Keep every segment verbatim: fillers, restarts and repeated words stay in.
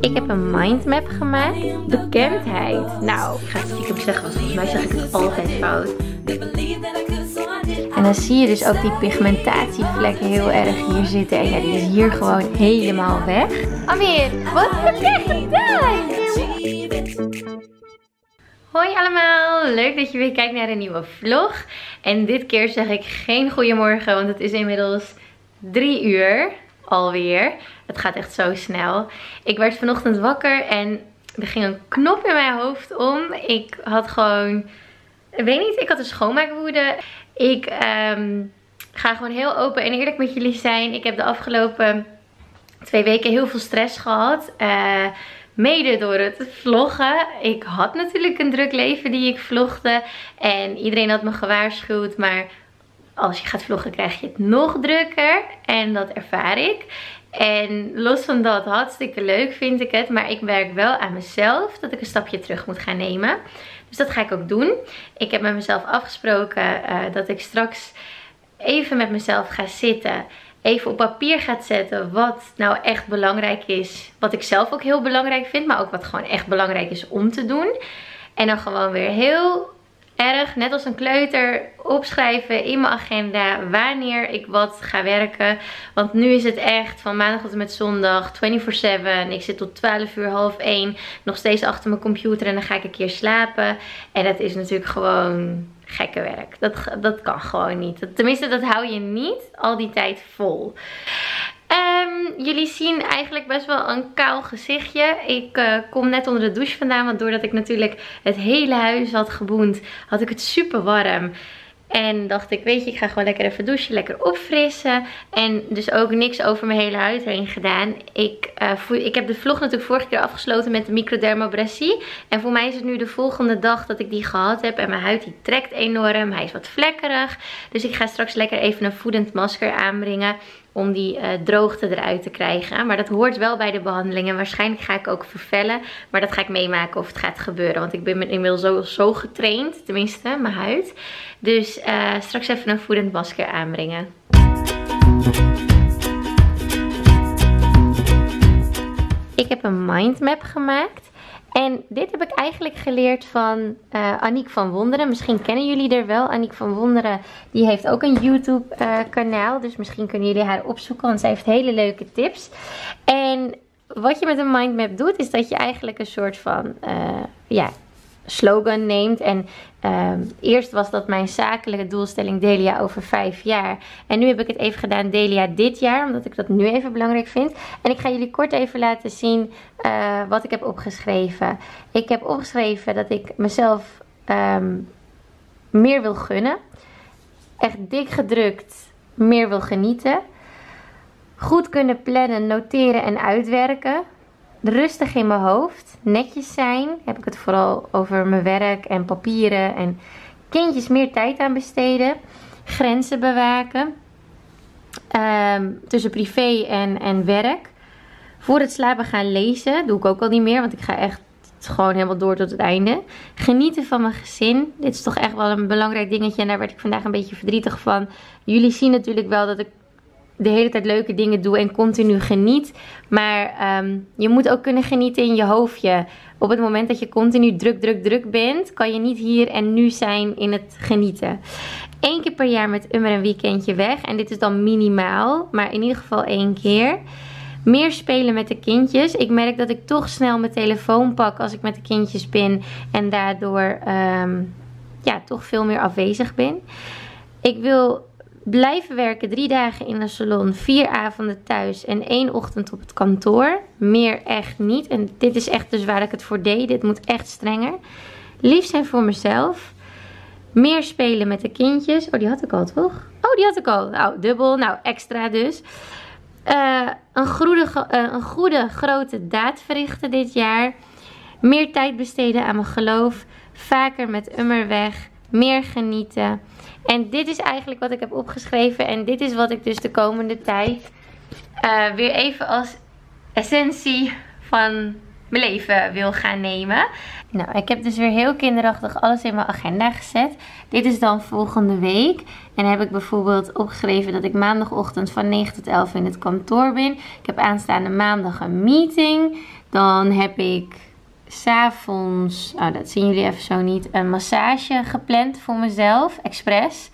Ik heb een mindmap gemaakt. Bekendheid. Nou, ik ga het stiekem zeggen, want volgens mij zeg ik het altijd fout. En dan zie je dus ook die pigmentatievlekken heel erg hier zitten. En ja, die is hier gewoon helemaal weg. Amir, wat heb jij gedaan? Hoi allemaal, leuk dat je weer kijkt naar een nieuwe vlog. En dit keer zeg ik geen goeiemorgen, want het is inmiddels drie uur alweer. Het gaat echt zo snel. Ik werd vanochtend wakker en er ging een knop in mijn hoofd om. Ik had gewoon, ik weet niet, ik had een schoonmaakwoede. Ik um, ga gewoon heel open en eerlijk met jullie zijn. Ik heb de afgelopen twee weken heel veel stress gehad. Uh, Mede door het vloggen. Ik had natuurlijk een druk leven die ik vlogde. En iedereen had me gewaarschuwd. Maar als je gaat vloggen krijg je het nog drukker. En dat ervaar ik. En los van dat, hartstikke leuk vind ik het. Maar ik merk wel aan mezelf dat ik een stapje terug moet gaan nemen. Dus dat ga ik ook doen. Ik heb met mezelf afgesproken uh, dat ik straks even met mezelf ga zitten. Even op papier gaat zetten wat nou echt belangrijk is. Wat ik zelf ook heel belangrijk vind. Maar ook wat gewoon echt belangrijk is om te doen. En dan gewoon weer heel erg, net als een kleuter, opschrijven in mijn agenda wanneer ik wat ga werken. Want nu is het echt van maandag tot en met zondag vierentwintig zeven. Ik zit tot twaalf uur, half één nog steeds achter mijn computer en dan ga ik een keer slapen. En dat is natuurlijk gewoon gekke werk. Dat, dat kan gewoon niet. Tenminste, dat hou je niet al die tijd vol. Um, jullie zien eigenlijk best wel een kaal gezichtje. Ik uh, kom net onder de douche vandaan. Want doordat ik natuurlijk het hele huis had geboend, had ik het super warm. En dacht ik, weet je, ik ga gewoon lekker even douchen, lekker opfrissen. En dus ook niks over mijn hele huid heen gedaan. Ik, uh, voel, ik heb de vlog natuurlijk vorige keer afgesloten met de microdermabrasie. En voor mij is het nu de volgende dag dat ik die gehad heb. En mijn huid die trekt enorm, hij is wat vlekkerig. Dus ik ga straks lekker even een voedend masker aanbrengen. Om die uh, droogte eruit te krijgen. Maar dat hoort wel bij de behandeling. En waarschijnlijk ga ik ook vervellen. Maar dat ga ik meemaken of het gaat gebeuren. Want ik ben inmiddels zo, zo getraind. Tenminste, mijn huid. Dus uh, straks even een voedend masker aanbrengen. Ik heb een mindmap gemaakt. En dit heb ik eigenlijk geleerd van uh, Aniek van Wonderen. Misschien kennen jullie er wel. Aniek van Wonderen, die heeft ook een YouTube uh, kanaal. Dus misschien kunnen jullie haar opzoeken, want zij heeft hele leuke tips. En wat je met een mindmap doet, is dat je eigenlijk een soort van uh, ja, slogan neemt. En uh, eerst was dat mijn zakelijke doelstelling Delia over vijf jaar. En nu heb ik het even gedaan Delia dit jaar, omdat ik dat nu even belangrijk vind. En ik ga jullie kort even laten zien uh, wat ik heb opgeschreven. Ik heb opgeschreven dat ik mezelf um, meer wil gunnen. Echt dik gedrukt, meer wil genieten. Goed kunnen plannen, noteren en uitwerken. Rustig in mijn hoofd, netjes zijn, heb ik het vooral over mijn werk en papieren en kindjes meer tijd aan besteden, grenzen bewaken, um, tussen privé en, en werk, voor het slapen gaan lezen, doe ik ook al niet meer, want ik ga echt gewoon helemaal door tot het einde, genieten van mijn gezin, dit is toch echt wel een belangrijk dingetje en daar werd ik vandaag een beetje verdrietig van. Jullie zien natuurlijk wel dat ik de hele tijd leuke dingen doe en continu geniet. Maar um, je moet ook kunnen genieten in je hoofdje. Op het moment dat je continu druk, druk, druk bent, kan je niet hier en nu zijn in het genieten. Eén keer per jaar met Ummer een weekendje weg. En dit is dan minimaal, maar in ieder geval één keer. Meer spelen met de kindjes. Ik merk dat ik toch snel mijn telefoon pak als ik met de kindjes ben. En daardoor um, ja, toch veel meer afwezig ben. Ik wil blijven werken drie dagen in de salon, vier avonden thuis en één ochtend op het kantoor. Meer echt niet. En dit is echt dus waar ik het voor deed. Dit moet echt strenger. Lief zijn voor mezelf. Meer spelen met de kindjes. Oh, die had ik al, toch? Oh, die had ik al. Nou, dubbel. Nou, extra dus. Uh, een, goede, uh, een goede grote daad verrichten dit jaar. Meer tijd besteden aan mijn geloof. Vaker met Ummer weg. Meer genieten. En dit is eigenlijk wat ik heb opgeschreven. En dit is wat ik dus de komende tijd uh, weer even als essentie van mijn leven wil gaan nemen. Nou, ik heb dus weer heel kinderachtig alles in mijn agenda gezet. Dit is dan volgende week. En dan heb ik bijvoorbeeld opgeschreven dat ik maandagochtend van negen tot elf in het kantoor ben. Ik heb aanstaande maandag een meeting. Dan heb ik 's avonds, oh, dat zien jullie even zo niet, een massage gepland voor mezelf, expres.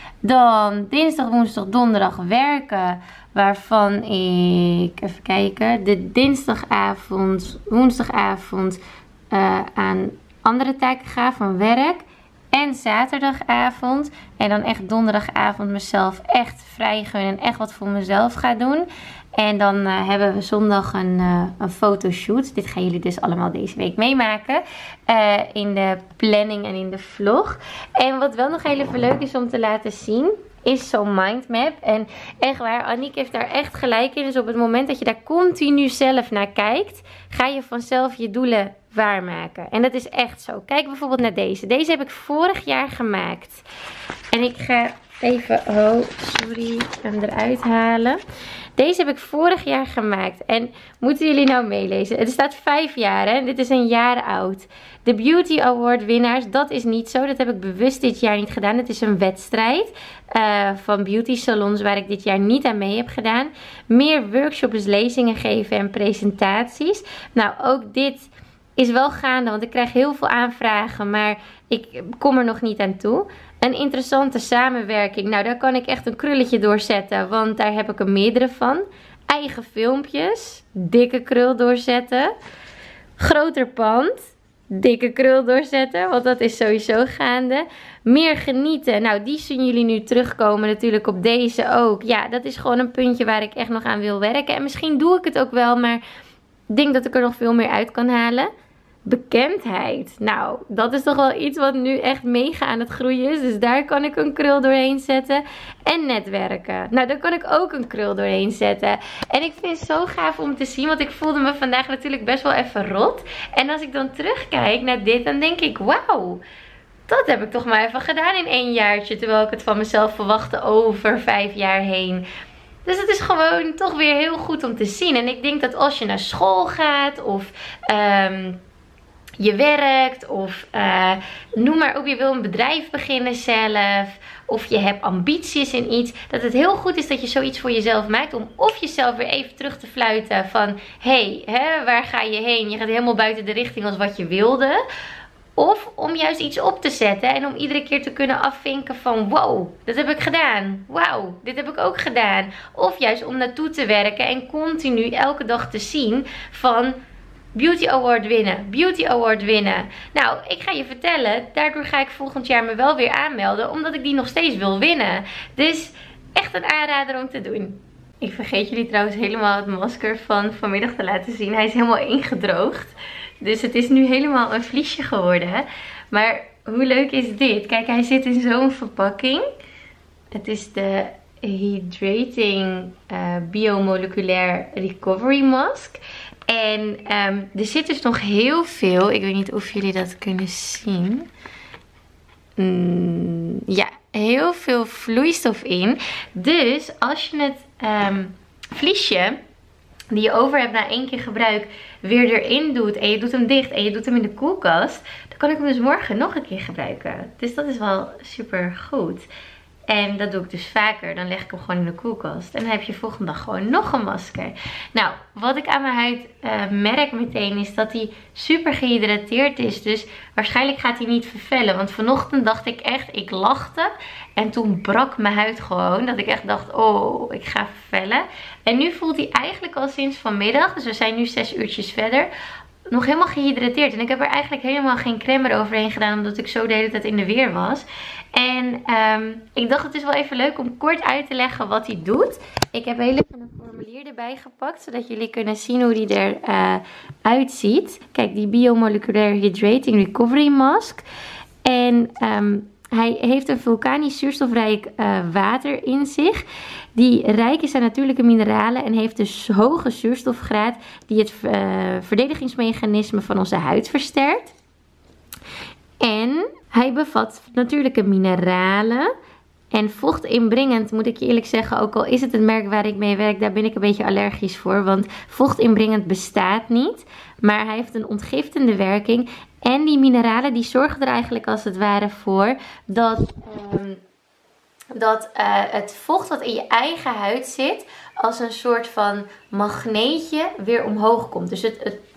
Dan dinsdag, woensdag, donderdag werken, waarvan ik, even kijken, de dinsdagavond, woensdagavond uh, aan andere taken ga van werk. En zaterdagavond. En dan echt donderdagavond mezelf echt vrij gunnen. En echt wat voor mezelf ga doen. En dan uh, hebben we zondag een, uh, een fotoshoot. Dit gaan jullie dus allemaal deze week meemaken. Uh, in de planning en in de vlog. En wat wel nog heel even leuk is om te laten zien, is zo'n mindmap. En echt waar, Aniek heeft daar echt gelijk in. Dus op het moment dat je daar continu zelf naar kijkt, ga je vanzelf je doelen waarmaken. En dat is echt zo. Kijk bijvoorbeeld naar deze. Deze heb ik vorig jaar gemaakt. En ik ga even, oh sorry, hem eruit halen. Deze heb ik vorig jaar gemaakt. En moeten jullie nou meelezen? Het staat vijf jaar, hè? Dit is een jaar oud. De Beauty Award winnaars, dat is niet zo. Dat heb ik bewust dit jaar niet gedaan. Het is een wedstrijd uh, van beauty salons waar ik dit jaar niet aan mee heb gedaan. Meer workshops, lezingen geven en presentaties. Nou, ook dit is wel gaande, want ik krijg heel veel aanvragen, maar ik kom er nog niet aan toe. Een interessante samenwerking, nou daar kan ik echt een krulletje doorzetten, want daar heb ik er meerdere van. Eigen filmpjes, dikke krul doorzetten. Groter pand, dikke krul doorzetten, want dat is sowieso gaande. Meer genieten, nou die zien jullie nu terugkomen natuurlijk op deze ook. Ja, dat is gewoon een puntje waar ik echt nog aan wil werken. En misschien doe ik het ook wel, maar ik denk dat ik er nog veel meer uit kan halen. Bekendheid. Nou, dat is toch wel iets wat nu echt mega aan het groeien is. Dus daar kan ik een krul doorheen zetten. En netwerken. Nou, daar kan ik ook een krul doorheen zetten. En ik vind het zo gaaf om te zien. Want ik voelde me vandaag natuurlijk best wel even rot. En als ik dan terugkijk naar dit, dan denk ik, wauw. Dat heb ik toch maar even gedaan in één jaartje. Terwijl ik het van mezelf verwachtte over vijf jaar heen. Dus het is gewoon toch weer heel goed om te zien. En ik denk dat als je naar school gaat of um, je werkt of uh, noem maar op, je wil een bedrijf beginnen zelf of je hebt ambities in iets, dat het heel goed is dat je zoiets voor jezelf maakt om of jezelf weer even terug te fluiten van hé, hey, waar ga je heen? Je gaat helemaal buiten de richting als wat je wilde. Of om juist iets op te zetten en om iedere keer te kunnen afvinken van wow, dat heb ik gedaan. Wauw, dit heb ik ook gedaan. Of juist om naartoe te werken en continu elke dag te zien van Beauty Award winnen, Beauty Award winnen. Nou, ik ga je vertellen, daardoor ga ik volgend jaar me wel weer aanmelden, omdat ik die nog steeds wil winnen. Dus echt een aanrader om te doen. Ik vergeet jullie trouwens helemaal het masker van vanmiddag te laten zien. Hij is helemaal ingedroogd. Dus het is nu helemaal een vliesje geworden. Maar hoe leuk is dit? Kijk, hij zit in zo'n verpakking. Het is de Hydrating uh, Biomoleculair Recovery Mask. En um, er zit dus nog heel veel. Ik weet niet of jullie dat kunnen zien. Mm, ja, heel veel vloeistof in. Dus als je het um, vliesje die je over hebt na één keer gebruik weer erin doet en je doet hem dicht en je doet hem in de koelkast, dan kan ik hem dus morgen nog een keer gebruiken. Dus dat is wel super goed. En dat doe ik dus vaker. Dan leg ik hem gewoon in de koelkast. En dan heb je volgende dag gewoon nog een masker. Nou, wat ik aan mijn huid uh, merk meteen is dat hij super gehydrateerd is. Dus waarschijnlijk gaat hij niet vervellen. Want vanochtend dacht ik echt, ik lachte. En toen brak mijn huid gewoon. Dat ik echt dacht, oh, ik ga vervellen. En nu voelt hij eigenlijk al sinds vanmiddag. Dus we zijn nu zes uurtjes verder. Nog helemaal gehydrateerd. En ik heb er eigenlijk helemaal geen crème eroverheen gedaan. Omdat ik zo de hele tijd in de weer was. En um, ik dacht het is wel even leuk om kort uit te leggen wat hij doet. Ik heb heel even een formulier erbij gepakt. Zodat jullie kunnen zien hoe die eruit uh, uitziet. Kijk, die Biomoleculair Hydrating Recovery Mask. En um, hij heeft een vulkanisch zuurstofrijk uh, water in zich. Die rijk is aan natuurlijke mineralen en heeft dus hoge zuurstofgraad. Die het uh, verdedigingsmechanisme van onze huid versterkt. En hij bevat natuurlijke mineralen. En vochtinbrengend moet ik je eerlijk zeggen, ook al is het het merk waar ik mee werk, daar ben ik een beetje allergisch voor. Want vochtinbrengend bestaat niet. Maar hij heeft een ontgiftende werking. En die mineralen die zorgen er eigenlijk als het ware voor dat, um, dat uh, het vocht wat in je eigen huid zit als een soort van magneetje weer omhoog komt. Dus het, het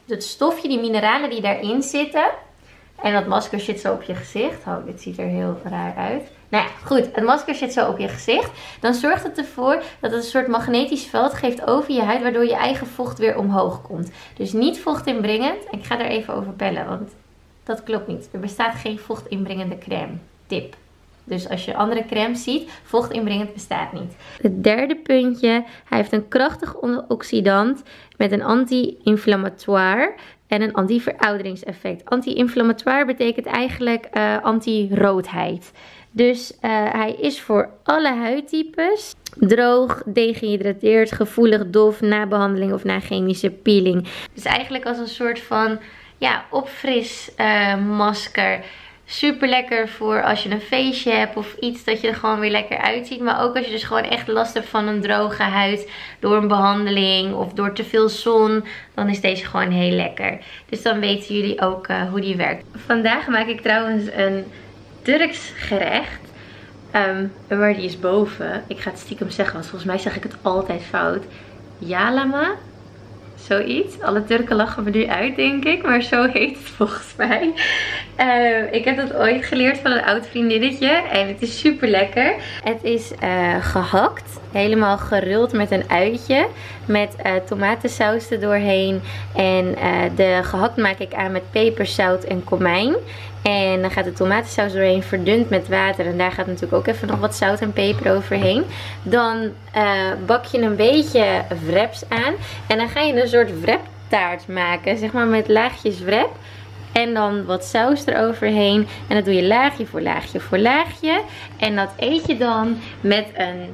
het stofje, die mineralen die daarin zitten. En dat masker zit zo op je gezicht. Oh, dit ziet er heel raar uit. Nou ja, goed. Het masker zit zo op je gezicht. Dan zorgt het ervoor dat het een soort magnetisch veld geeft over je huid. Waardoor je eigen vocht weer omhoog komt. Dus niet vochtinbrengend. En ik ga er even over bellen. Want dat klopt niet. Er bestaat geen vochtinbrengende crème. Tip. Dus als je andere crème ziet, vochtinbrengend bestaat niet. Het derde puntje. Hij heeft een krachtig oxidant met een anti-inflammatoire en een anti-verouderingseffect. Anti-inflammatoire betekent eigenlijk uh, anti-roodheid. Dus uh, hij is voor alle huidtypes. Droog, dehydrateerd, gevoelig, dof, na behandeling of na chemische peeling. Dus eigenlijk als een soort van ja, opfris uh, masker. Super lekker voor als je een feestje hebt of iets dat je er gewoon weer lekker uitziet. Maar ook als je dus gewoon echt last hebt van een droge huid door een behandeling of door te veel zon. Dan is deze gewoon heel lekker. Dus dan weten jullie ook uh, hoe die werkt. Vandaag maak ik trouwens een Turks gerecht. Um, maar die is boven. Ik ga het stiekem zeggen, want volgens mij zeg ik het altijd fout. Yalama. Zoiets. Alle Turken lachen me nu uit, denk ik. Maar zo heet het volgens mij. Uh, ik heb dat ooit geleerd van een oud vriendinnetje. En het is super lekker. Het is uh, gehakt. Helemaal geruld met een uitje. Met uh, tomatensaus er doorheen. En uh, de gehakt maak ik aan met peper, zout en komijn. En dan gaat de tomatensaus doorheen, verdund met water. En daar gaat natuurlijk ook even nog wat zout en peper overheen. Dan uh, bak je een beetje wraps aan. En dan ga je een soort wraptaart maken. Zeg maar met laagjes wrap. En dan wat saus eroverheen. En dat doe je laagje voor laagje voor laagje. En dat eet je dan met een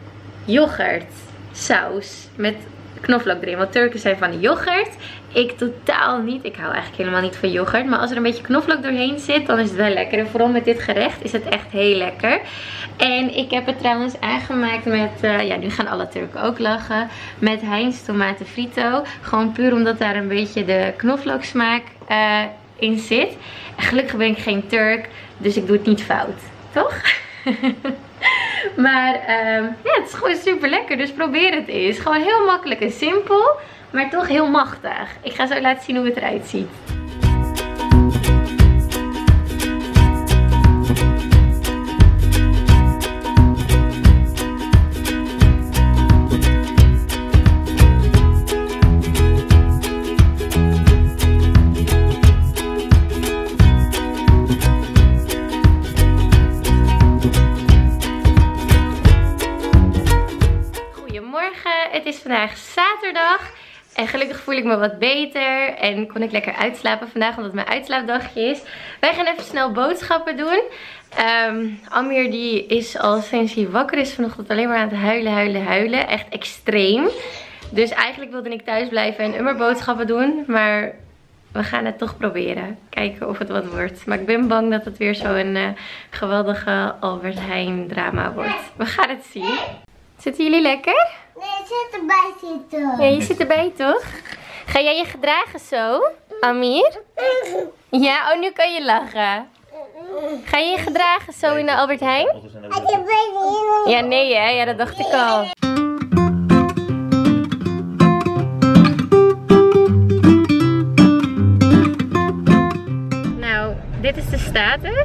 yoghurtsaus. Met knoflook erin. Want Turken zijn van de yoghurt. Ik totaal niet. Ik hou eigenlijk helemaal niet van yoghurt. Maar als er een beetje knoflook doorheen zit, dan is het wel lekker. En vooral met dit gerecht is het echt heel lekker. En ik heb het trouwens aangemaakt met, uh, ja, nu gaan alle Turken ook lachen. Met Heinz tomaten frito. Gewoon puur omdat daar een beetje de knoflooksmaak uh, in zit. En gelukkig ben ik geen Turk. Dus ik doe het niet fout. Toch? Maar um, ja, het is gewoon super lekker. Dus probeer het eens. Gewoon heel makkelijk en simpel. Maar toch heel machtig. Ik ga zo laten zien hoe het eruit ziet. Goedemorgen, het is vandaag zaterdag. En gelukkig voel ik me wat beter en kon ik lekker uitslapen vandaag, omdat het mijn uitslaapdagje is. Wij gaan even snel boodschappen doen. Um, Amir die is al sinds hij wakker is vanochtend alleen maar aan het huilen, huilen, huilen. Echt extreem. Dus eigenlijk wilde ik thuis blijven en immer boodschappen doen. Maar we gaan het toch proberen. Kijken of het wat wordt. Maar ik ben bang dat het weer zo'n uh, geweldige Albert Heijn drama wordt. We gaan het zien. Zitten jullie lekker? Nee, ik zit erbij zitten. Ja, je zit erbij toch? Ga jij je gedragen zo, Amir? Ja, oh nu kan je lachen. Ga je je gedragen zo in de Albert Heijn? Ja, nee hè? Ja, dat dacht ik al. Nou, dit is de status.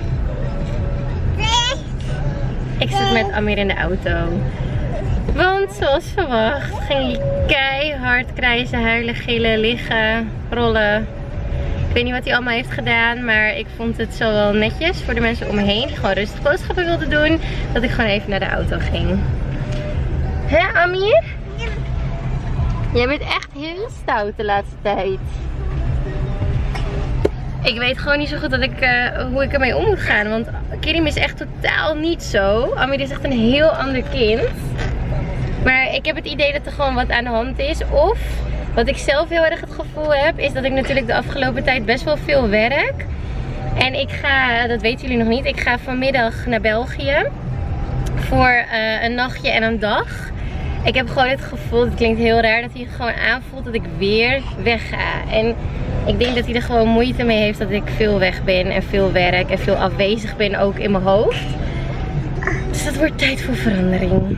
Ik zit met Amir in de auto. Want zoals verwacht ging hij keihard krijzen, huilen, gillen, liggen, rollen. Ik weet niet wat hij allemaal heeft gedaan, maar ik vond het zo wel netjes voor de mensen om me heen die gewoon rustig boodschappen wilden doen, dat ik gewoon even naar de auto ging. Hè, Amir? Ja. Jij bent echt heel stout de laatste tijd. Ik weet gewoon niet zo goed dat ik, uh, hoe ik ermee om moet gaan, want Kerim is echt totaal niet zo. Amir is echt een heel ander kind. Maar ik heb het idee dat er gewoon wat aan de hand is. Of, wat ik zelf heel erg het gevoel heb, is dat ik natuurlijk de afgelopen tijd best wel veel werk. En ik ga, dat weten jullie nog niet, ik ga vanmiddag naar België. Voor uh, een nachtje en een dag. Ik heb gewoon het gevoel, het klinkt heel raar, dat hij gewoon aanvoelt dat ik weer weg ga. En ik denk dat hij er gewoon moeite mee heeft dat ik veel weg ben en veel werk en veel afwezig ben ook in mijn hoofd. Dus dat wordt tijd voor verandering.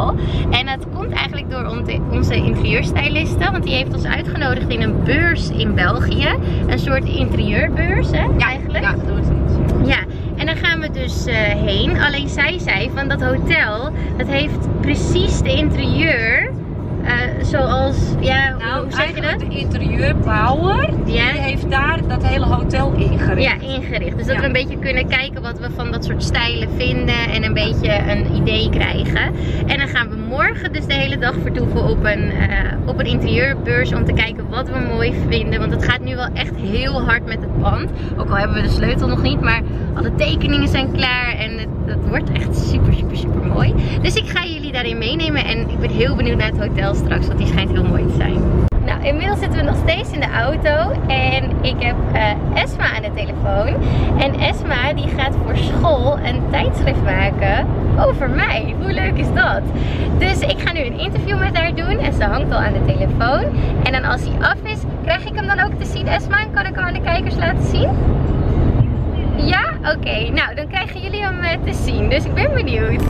hotel. En dat komt eigenlijk door onze interieurstyliste. Want die heeft ons uitgenodigd in een beurs in België. Een soort interieurbeurs, hè, ja, eigenlijk. Ja, dat het. Ja, en daar gaan we dus uh, heen. Alleen zij zei van dat hotel, dat heeft precies de interieur. Uh, zoals, ja, nou, hoe zeg je dat? De interieurbouwer, ja? die heeft daar dat hele hotel ingericht. Ja, ingericht. Dus dat ja. we een beetje kunnen kijken wat we van dat soort stijlen vinden en een beetje een idee krijgen. En dan gaan we morgen dus de hele dag vertoeven op een, uh, op een interieurbeurs om te kijken wat we mooi vinden. Want het gaat nu wel echt heel hard met het pand. Ook al hebben we de sleutel nog niet, maar alle tekeningen zijn klaar en het, het wordt echt super, super, super mooi. Dus ik ga jullie daarin meenemen en ik ben heel benieuwd naar het hotel straks, want die schijnt heel mooi te zijn. Nou, inmiddels zitten we nog steeds in de auto en ik heb uh, Esma aan de telefoon. En Esma die gaat voor school een tijdschrift maken over mij. Hoe leuk is dat? Dus ik ga nu een interview met haar doen en ze hangt al aan de telefoon. En dan als hij af is, krijg ik hem dan ook te zien, Esma? En kan ik hem aan de kijkers laten zien? Ja? Oké. Okay. Nou, dan krijgen jullie hem uh, te zien. Dus ik ben benieuwd.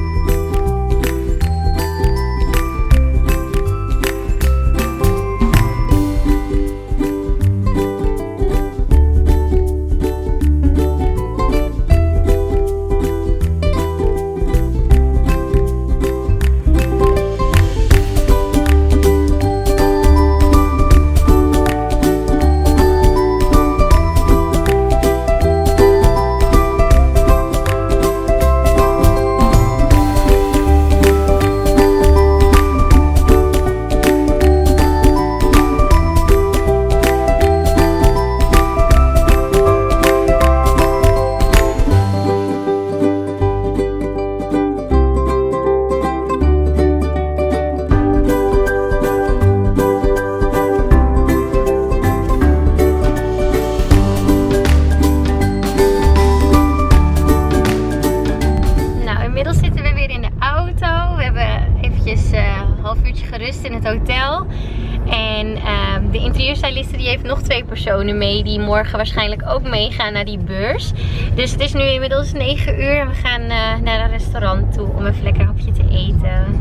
In het hotel. En uh, de interieurstyliste die heeft nog twee personen mee die morgen waarschijnlijk ook meegaan naar die beurs. Dus het is nu inmiddels negen uur en we gaan uh, naar een restaurant toe om even lekker een hapje te eten.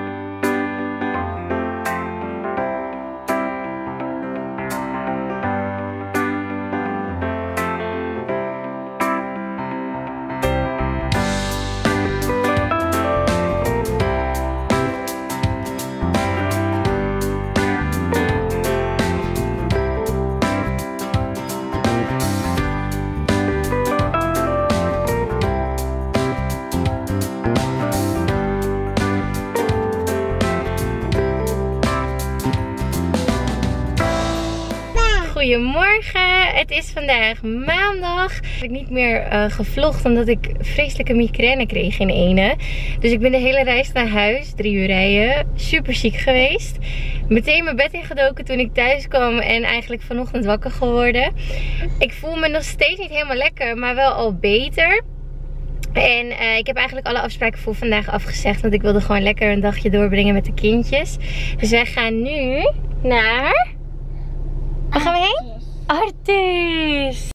Goedemorgen, het is vandaag maandag. Ik heb niet meer uh, gevlogd omdat ik vreselijke migraine kreeg in ene. Dus ik ben de hele reis naar huis, drie uur rijden, super ziek geweest. Meteen mijn bed ingedoken toen ik thuis kwam en eigenlijk vanochtend wakker geworden. Ik voel me nog steeds niet helemaal lekker, maar wel al beter. En uh, ik heb eigenlijk alle afspraken voor vandaag afgezegd, want ik wilde gewoon lekker een dagje doorbrengen met de kindjes. Dus wij gaan nu naar... Waar gaan we heen? Artis!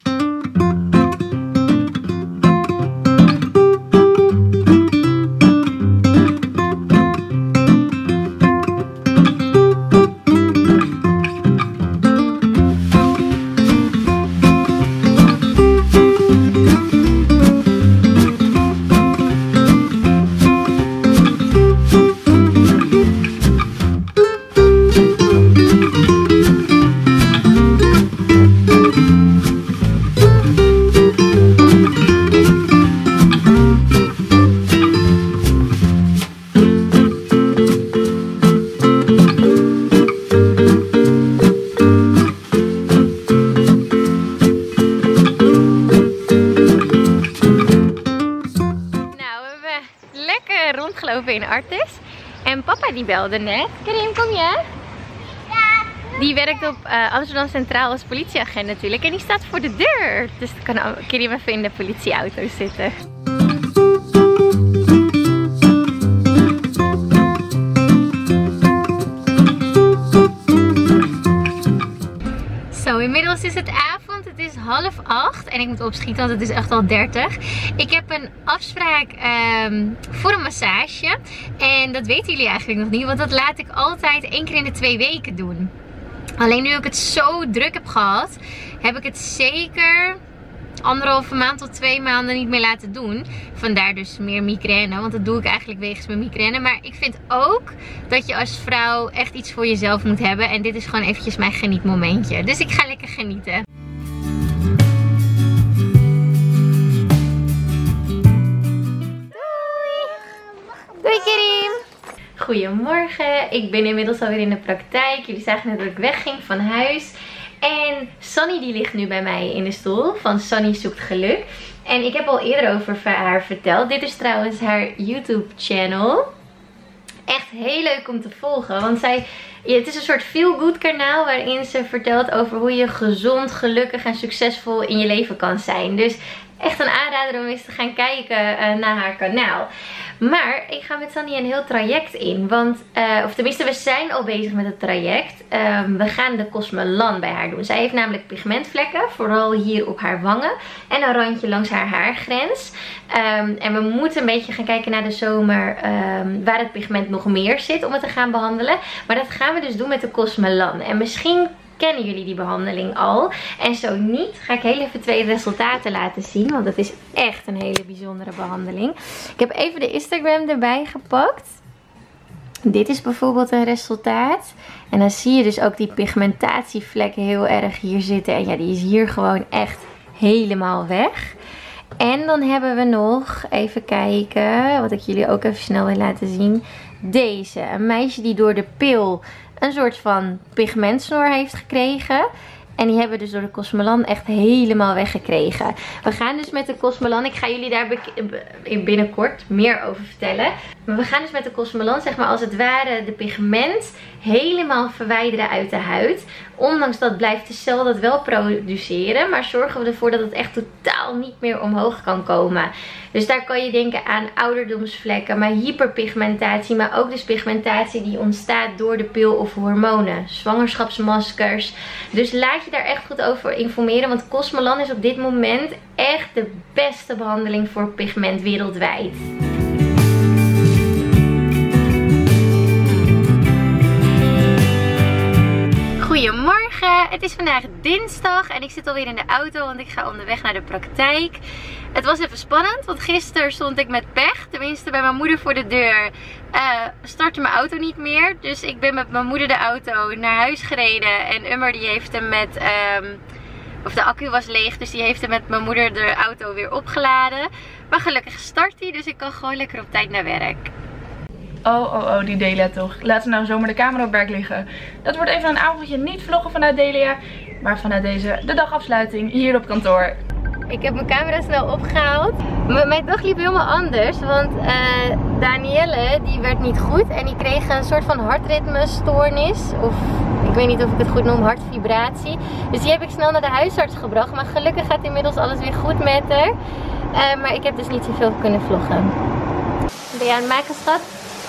Rondgelopen in Artis. En papa die belde net. Karim, kom je? Ja. Die werkt op uh, Amsterdam Centraal als politieagent natuurlijk. En die staat voor de deur. Dus dan kan Karim even in de politieauto zitten. Zo, inmiddels is het avond. Het is half acht en ik moet opschieten, want het is echt al dertig. Ik heb een afspraak um, voor een massage. En dat weten jullie eigenlijk nog niet, want dat laat ik altijd één keer in de twee weken doen. Alleen nu ik het zo druk heb gehad, heb ik het zeker anderhalve maand tot twee maanden niet meer laten doen. Vandaar dus meer migraine, want dat doe ik eigenlijk wegens mijn migraine. Maar ik vind ook dat je als vrouw echt iets voor jezelf moet hebben. En dit is gewoon eventjes mijn genietmomentje. Dus ik ga lekker genieten. Doei! Doei Kerim! Goedemorgen, ik ben inmiddels alweer in de praktijk. Jullie zagen net dat ik wegging van huis. En Sunny die ligt nu bij mij in de stoel van Sunny Zoekt Geluk. En ik heb al eerder over haar verteld. Dit is trouwens haar YouTube channel. Echt heel leuk om te volgen. Want zij, ja, het is een soort feel good kanaal waarin ze vertelt over hoe je gezond, gelukkig en succesvol in je leven kan zijn. Dus echt een aanrader om eens te gaan kijken uh, naar haar kanaal. Maar ik ga met Sunny een heel traject in. Want, uh, of tenminste we zijn al bezig met het traject. Um, we gaan de Cosmelan bij haar doen. Zij heeft namelijk pigmentvlekken. Vooral hier op haar wangen. En een randje langs haar haargrens. Um, en we moeten een beetje gaan kijken naar de zomer. Um, waar het pigment nog meer zit om het te gaan behandelen. Maar dat gaan we dus doen met de Cosmelan. En misschien kennen jullie die behandeling al. En zo niet, ga ik heel even twee resultaten laten zien. Want het is echt een hele bijzondere behandeling. Ik heb even de Instagram erbij gepakt. Dit is bijvoorbeeld een resultaat. En dan zie je dus ook die pigmentatievlekken heel erg hier zitten. En ja, die is hier gewoon echt helemaal weg. En dan hebben we nog, even kijken, wat ik jullie ook even snel wil laten zien. Deze, een meisje die door de pil een soort van pigmentsnor heeft gekregen. En die hebben we dus door de Cosmelan echt helemaal weggekregen. We gaan dus met de Cosmelan, ik ga jullie daar binnenkort meer over vertellen. Maar we gaan dus met de Cosmelan, zeg maar als het ware, de pigment helemaal verwijderen uit de huid. Ondanks dat blijft de cel dat wel produceren. Maar zorgen we ervoor dat het echt totaal niet meer omhoog kan komen. Dus daar kan je denken aan ouderdomsvlekken, maar hyperpigmentatie. Maar ook dus pigmentatie die ontstaat door de pil of hormonen. Zwangerschapsmaskers. Dus laat je daar echt goed over informeren. Want Cosmelan is op dit moment echt de beste behandeling voor pigment wereldwijd. Goedemorgen, het is vandaag dinsdag en ik zit alweer in de auto, want ik ga onderweg naar de praktijk. Het was even spannend, want gisteren stond ik met pech, tenminste bij mijn moeder voor de deur, uh, startte mijn auto niet meer. Dus ik ben met mijn moeder de auto naar huis gereden en Ummer die heeft hem met, um, of de accu was leeg, dus die heeft hem met mijn moeder de auto weer opgeladen. Maar gelukkig start hij, dus ik kan gewoon lekker op tijd naar werk. Oh, oh, oh, die Delia toch. Laten we nou zomaar de camera op werk liggen. Dat wordt even een avondje niet vloggen vanuit Delia, maar vanuit deze, de dagafsluiting hier op kantoor. Ik heb mijn camera snel opgehaald. M mijn dag liep helemaal anders, want uh, Danielle die werd niet goed en die kreeg een soort van hartritmestoornis. Of ik weet niet of ik het goed noem, hartvibratie. Dus die heb ik snel naar de huisarts gebracht, maar gelukkig gaat inmiddels alles weer goed met haar. Uh, maar ik heb dus niet zoveel kunnen vloggen. Ben je aan het maken, schat?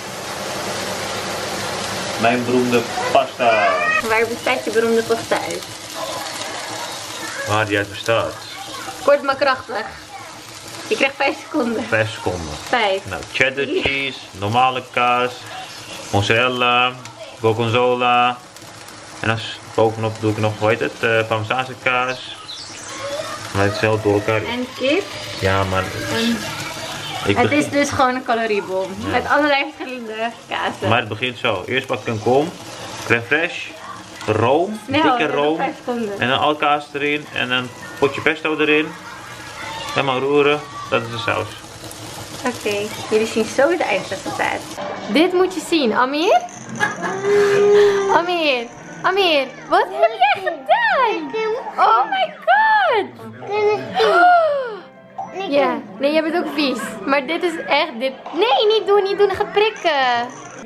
Mijn beroemde pasta. Waar bestaat je beroemde pasta uit? Waar die uit bestaat? Kort maar krachtig. Je krijgt vijf seconden. Vijf seconden. Vijf. Nou, cheddar cheese, normale kaas, mozzarella, gorgonzola. En als bovenop doe ik nog, hoe heet het, uh, parmezaanse kaas. Maar het is heel door elkaar. En kip. Ja, maar... En... Ik het begin... is dus gewoon een caloriebom. Ja. Met allerlei verschillende kazen. Maar het begint zo. Eerst pak ik een kom, crème fraîche, room, Snel, dikke room. En dan al kaas erin en een potje pesto erin. Helemaal roeren. Dat is de saus. Oké, okay. Jullie zien zo het eindresultaat. Dit moet je zien, Amir. Amir, Amir, wat heb jij gedaan? Oh my god. Ja, nee, jij bent ook vies. Maar dit is echt, dit... Nee, niet doen, niet doen, dan gaat prikken.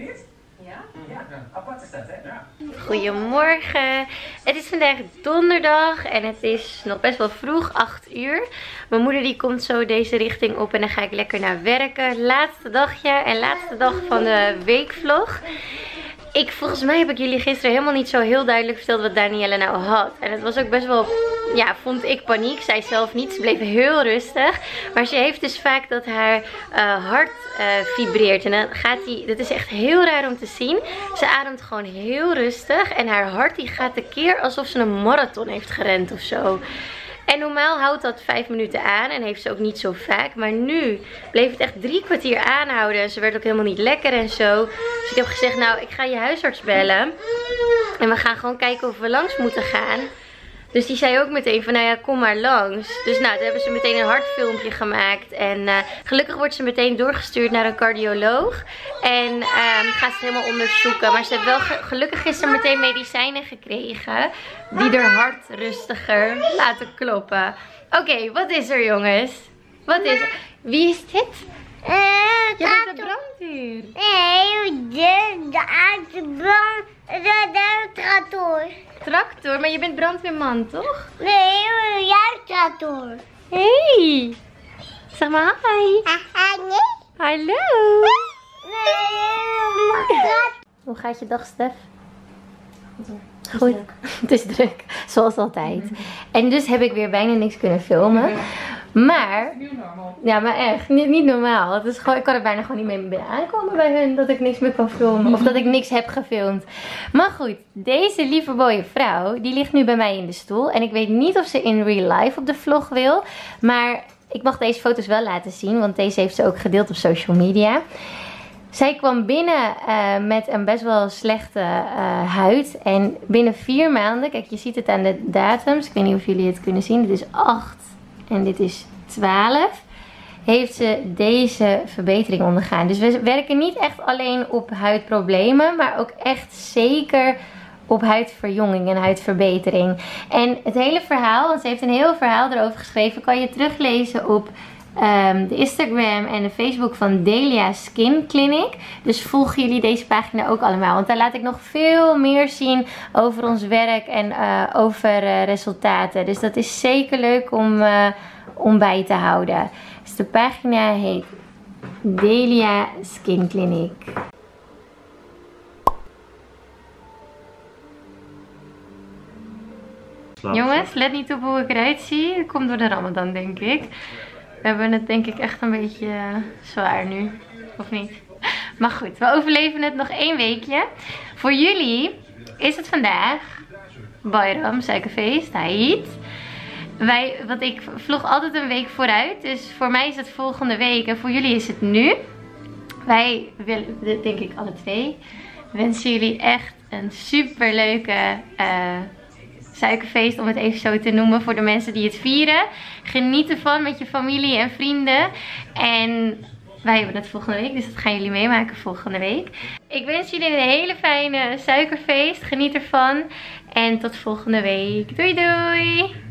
Goedemorgen. Het is vandaag donderdag en het is nog best wel vroeg, acht uur. Mijn moeder die komt zo deze richting op en dan ga ik lekker naar werken. Laatste dagje en laatste dag van de weekvlog. Ik, volgens mij heb ik jullie gisteren helemaal niet zo heel duidelijk verteld wat Danielle nou had. En het was ook best wel, ja, vond ik paniek. Zij zelf niet. Ze bleef heel rustig. Maar ze heeft dus vaak dat haar uh, hart uh, vibreert. En dan gaat die, dat is echt heel raar om te zien. Ze ademt gewoon heel rustig. En haar hart die gaat tekeer alsof ze een marathon heeft gerend of zo. En normaal houdt dat vijf minuten aan en heeft ze ook niet zo vaak. Maar nu bleef het echt drie kwartier aanhouden. En ze werd ook helemaal niet lekker en zo. Dus ik heb gezegd, nou, ik ga je huisarts bellen. En we gaan gewoon kijken of we langs moeten gaan. Dus die zei ook meteen van, nou ja, kom maar langs. Dus nou, toen hebben ze meteen een hartfilmpje gemaakt. En uh, gelukkig wordt ze meteen doorgestuurd naar een cardioloog. En um, gaat ze het helemaal onderzoeken. Maar ze heeft wel ge gelukkig gisteren meteen medicijnen gekregen. Die haar hart rustiger laten kloppen. Oké, okay, wat is er, jongens? Wat is er? Wie is dit? Uh, Je bent de brandweer. Nee, de, de aardbrand, de, de tractor. Tractor, maar je bent brandweerman, toch? Nee, jij tractor. Hey, zeg maar hi. Haha, nee. Hallo. Nee, Hoe gaat je dag, Stef? Goed. Het is druk, zoals altijd. En dus heb ik weer bijna niks kunnen filmen. Maar, ja, maar echt, niet, niet normaal. Het is gewoon, ik kan er bijna gewoon niet mee aankomen bij hun dat ik niks meer kan filmen. Of dat ik niks heb gefilmd. Maar goed, deze lieve mooie vrouw, die ligt nu bij mij in de stoel. En ik weet niet of ze in real life op de vlog wil. Maar ik mag deze foto's wel laten zien, want deze heeft ze ook gedeeld op social media. Zij kwam binnen uh, met een best wel slechte uh, huid. En binnen vier maanden, kijk, je ziet het aan de datums. Ik weet niet of jullie het kunnen zien. Dit is acht en dit is twaalf. Heeft ze deze verbetering ondergaan. Dus we werken niet echt alleen op huidproblemen. Maar ook echt zeker op huidverjonging en huidverbetering. En het hele verhaal, want ze heeft een heel verhaal erover geschreven. Kan je teruglezen op Um, de Instagram en de Facebook van Delia Skin Clinic. Dus volgen jullie deze pagina ook allemaal. Want daar laat ik nog veel meer zien over ons werk en uh, over uh, resultaten. Dus dat is zeker leuk om, uh, om bij te houden. Dus de pagina heet Delia Skin Clinic. Jongens, let niet op hoe ik eruit zie. Dat komt door de Ramadan, denk ik. We hebben het denk ik echt een beetje uh, zwaar nu. Of niet? Maar goed, we overleven het nog één weekje. Voor jullie is het vandaag Bayram, suikerfeest, Eid. Wij, want ik vlog altijd een week vooruit. Dus voor mij is het volgende week en voor jullie is het nu. Wij willen, denk ik alle twee, wensen jullie echt een super leuke uh, suikerfeest, om het even zo te noemen, voor de mensen die het vieren. Geniet ervan met je familie en vrienden. En wij hebben het volgende week, dus dat gaan jullie meemaken volgende week. Ik wens jullie een hele fijne suikerfeest. Geniet ervan. En tot volgende week. Doei doei!